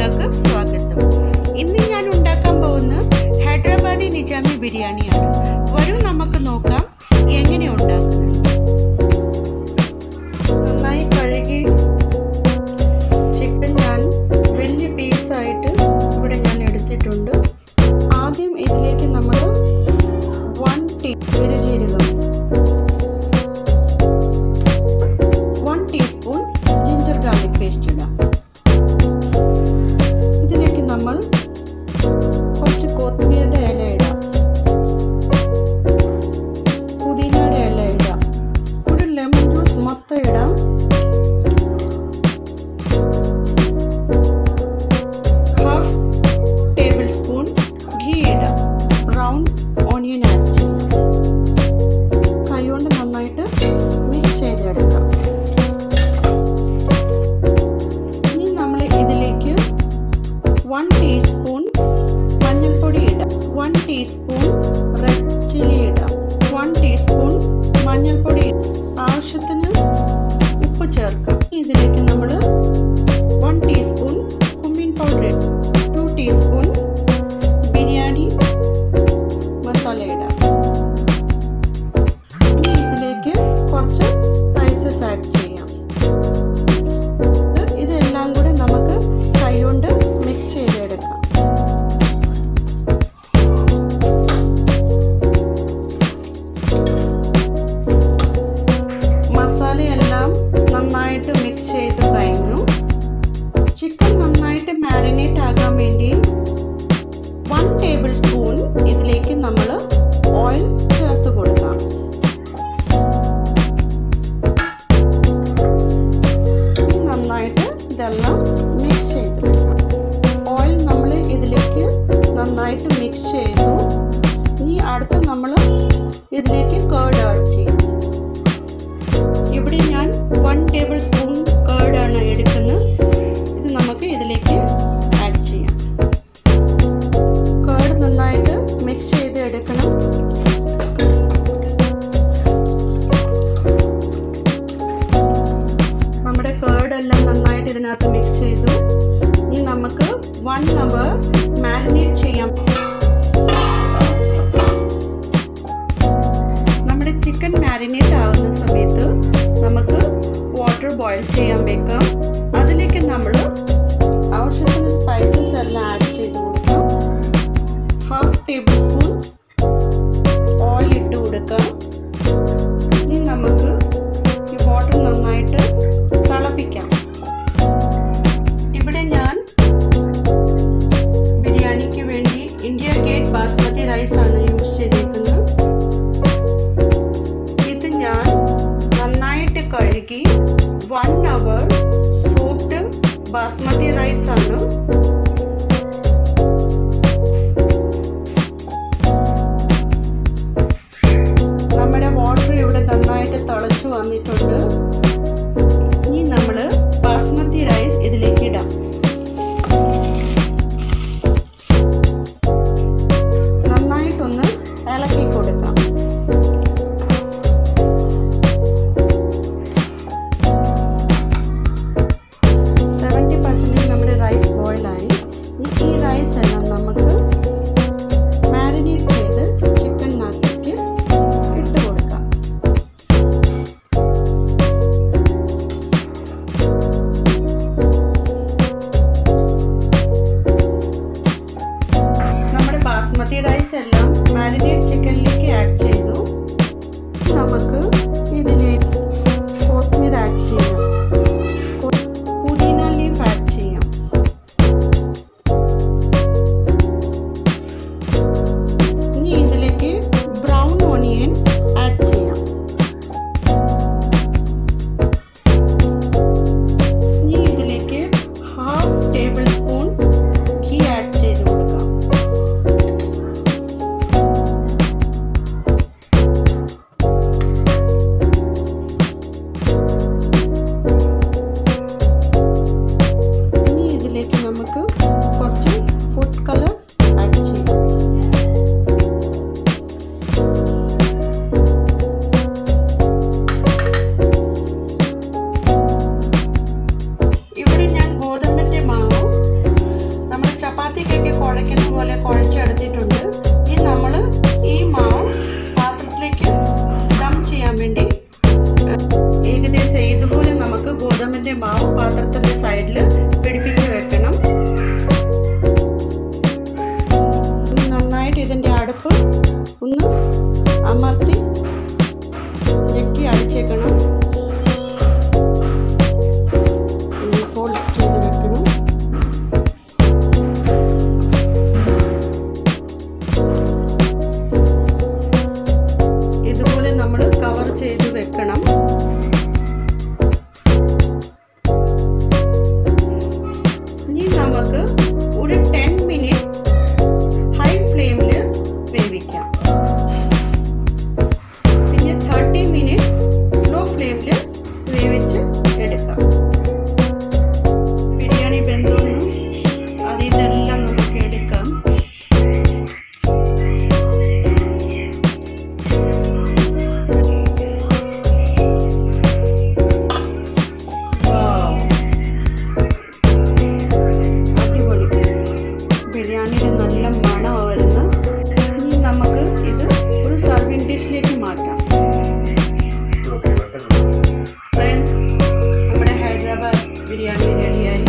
വീഡിയോയിലേക്ക് സ്വാഗതം. ഇന്ന് ഞാൻ ഉണ്ടാക്കാൻ പോകുന്ന ഹൈദരാബാദി നിജാമി ബിരിയാണിയാണ്. വരൂ നമുക്ക് നോക്കാം എങ്ങനെ ഉണ്ടാക്കുന്നത്. നന്നായി കഴുകി ചിക്കൻ ഞാൻ വലിയ പീസായിട്ട് ഇവിടെ ഞാൻ എടുത്തിട്ടുണ്ട്. ആദ്യം ഇതിലേക്ക് നമ്മൾ 1 പെരുംജീരകം, 1 ടീസ്പൂൺ ജിഞ്ചർ ഗാർലിക് പേസ്റ്റ് ഇടാം. ഇതിലേക്ക് നമ്മൾ കുറച്ച് കൊത്തമ്പരിയുടെ ഇല ഇടാം, പുതിനയുടെ ഇല ഇടാം, ഒരു ലെമൺ ജ്യൂസ് മൊത്തം ഇടാം. ഹാഫ് ടേബിൾ സ്പൂൺ ഗീ ഇടാം. ബ്രൗൺ ഓണിയൻ ആഡ് ചെയ്യാം. കൈകൊണ്ട് നന്നായിട്ട് മിക്സ് ചെയ്തെടുക്കാം. ഇനി നമ്മൾ ഇതിലേക്ക് 1 ടീസ്പൂൺ മഞ്ഞൾപ്പൊടി ഇടാം, 1 ടീസ്പൂൺ റെഡ് ചില്ലി ഇടാം, 1 ടീസ്പൂൺ മഞ്ഞൾപ്പൊടി, ആവശ്യത്തിന് ഉപ്പ് ചേർക്കാം. ഇതിലേക്ക് നമ്മൾ 1 ടീസ്പൂൺ കുമിൻ പൗഡർ ഇടാം, 2 ടീസ്പൂൺ ബിരിയാണി മസാല ഇടാം. ഇനി ഇതിലേക്ക് കുറച്ച് സ്പൈസസ് ആഡ് ചെയ്യാം. ഇതെല്ലാം കൂടെ നമുക്ക് കൈകൊണ്ട് മിക്സ് ചെയ്തെടുക്കാം. മസാലയെല്ലാം നന്നായിട്ട് മിക്സ് ചെയ്ത് കഴിഞ്ഞു. ചിക്കൻ നന്നായിട്ട് മാരിനേറ്റ് ആകാൻ വേണ്ടി 1 ടേബിൾ സ്പൂൺ ഇതിലേക്ക് നമ്മൾ ഓയിൽ ചേർത്ത് കൊടുക്കാം. നന്നായിട്ട് ഇതെല്ലാം മിക്സ് ചെയ്തെടുക്കാം. ഓയിൽ നമ്മൾ ഇതിലേക്ക് നന്നായിട്ട് മിക്സ് ചെയ്തു. ഇനി അടുത്ത് നമ്മൾ ഇതിലേക്ക് കേർഡ് ആഡ് ചെയ്യും. ഇവിടെ ഞാൻ 1 ടേബിൾ സ്പൂൺ കേർഡാണ് എടുക്കുന്നത്. ഇത് നമുക്ക് ഇതിലേക്ക് ആഡ് ചെയ്യാം. കേർഡ് നന്നായിട്ട് മിക്സ് ചെയ്ത് എടുക്കണം. നമ്മുടെ കേർഡെല്ലാം നന്നായിട്ട് ഇതിനകത്ത് മിക്സ് ചെയ്തു. ഇനി നമുക്ക് 1 അവർ മാരിനേറ്റ് ചെയ്യാം. നമ്മുടെ ചിക്കൻ മാരിനേറ്റ് ആവുന്ന സമയത്ത് നമുക്ക് വാട്ടർ ബോയിൽ ചെയ്യാൻ വെക്കാം. അതിലേക്ക് നമ്മൾ ആവശ്യത്തിന് സ്പൈസസ് എല്ലാം ആഡ് ചെയ്ത് കൊടുക്കാം. ഹാഫ് ടേബിൾ സ്പൂൺ ഓയിൽ ഇട്ട് കൊടുക്കാം. ഇനി നമുക്ക് ഈ വാട്ടർ നന്നായിട്ട് തിളപ്പിക്കാം. ഇവിടെ ഞാൻ ബിരിയാണിക്ക് വേണ്ടി ഇന്ത്യ ഗേറ്റ് ബാസ്മതി റൈസ് ആണ് യൂസ് ചെയ്തിരിക്കുന്നത്. ഇത് ഞാൻ നന്നായിട്ട് കഴുകി 1 അവർ സോക്ഡ് ബാസ്മതി റൈസ് ആണ്. നമ്മുടെ വാട്ടർ ഇവിടെ നന്നായിട്ട് തിളച്ചു വന്നിട്ടുണ്ട്. ഇനി നമ്മൾ ബാസ്മതി റൈസ് ഇതിലേക്ക് ഇടാം. നന്നായിട്ടൊന്ന് ഇളക്കി കൊടുക്കാം. നമ്മുടെ റൈസ് ബോയിലായി. ഈ റൈസ് എല്ലാം നമുക്ക് മാരിനേറ്റ് ചെയ്ത് ചിക്കനകത്തേക്ക് ഇട്ട് കൊടുക്കാം. നമ്മുടെ ബാസ്മതി റൈസ് എല്ലാം മാരിനേറ്റ് ചിക്കനിലേക്ക് ആഡ് ചെയ്തു. നമുക്ക് ഇതിലേക്ക് കൊത്തമ്പരി ആഡ് ചെയ്യാം, പുതിന ലീഫ് ആഡ് ചെയ്യാം. ഇനി ഇതിലേക്ക് ബ്രൗൺ ഓണിയൻ ആഡ് ചെയ്യാം. ഇനി ഇതിലേക്ക് half tablespoon ghee add ചെയ്ത് കൊടുക്കാം. ഇതിൻ്റെ മാവ് പാത്രത്തിൻ്റെ സൈഡിൽ പിടിപ്പിച്ച് വെക്കണം. നന്നായിട്ട് ഇതിൻ്റെ അടുപ്പ് ഒന്ന് അമർത്തി ഞെക്കി അടിച്ചേക്കണം. ഫോൾഡ് ചെയ്ത് വെക്കണം. ഇതുപോലെ നമ്മൾ കവർ ചെയ്ത് വെക്കണം. ഇനി നമുക്ക് ഒരു 10 മിനിറ്റ് ഹൈ ഫ്ലെയിമിൽ വേവിക്കാം. പിന്നെ 30 മിനിറ്റ് ലോ ഫ്ലെയിമിൽ വേവിച്ച് എടുക്കാം. ബിരിയാണി വെന്തോന്നും അതിതെല്ലാം നമുക്ക് എടുക്കാം. ബിരിയാണിയുടെ നല്ല മണമാണ് വരുന്നത്. ഇനി നമുക്ക് ഇത് ഒരു സർവിംഗ് ഡിഷിലേക്ക് മാറ്റാം. ഫ്രണ്ട്സ്, നമ്മുടെ ഹൈദരാബാദ് ബിരിയാണി റെഡിയായി.